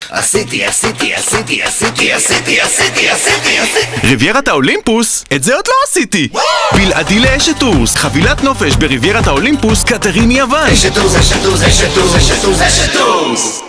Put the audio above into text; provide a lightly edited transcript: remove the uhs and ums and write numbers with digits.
עשיתי. ריביירת האולימפוס? את זה עוד לא עשיתי! בלעדי לאשת טורס, חבילת נופש בריביירת האולימפוס, קטרים מיוון. אשת טורס.